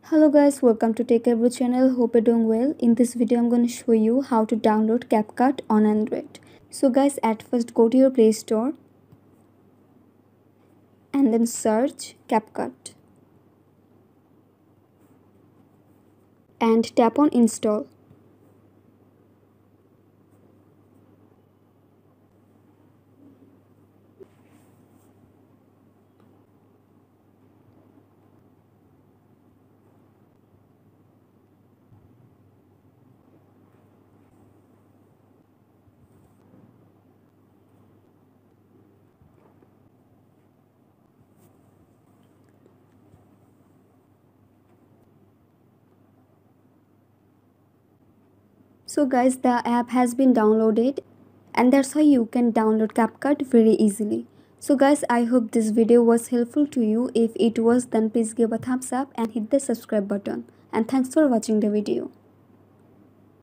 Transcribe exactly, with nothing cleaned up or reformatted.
Hello guys, welcome to Techavro channel. Hope you're doing well. In this video, I'm going to show you how to download CapCut on Android. So guys, at first go to your Play Store and then search CapCut and tap on install. So guys, the app has been downloaded and that's how you can download CapCut very easily. So guys, I hope this video was helpful to you. If it was, then please give a thumbs up and hit the subscribe button. And thanks for watching the video.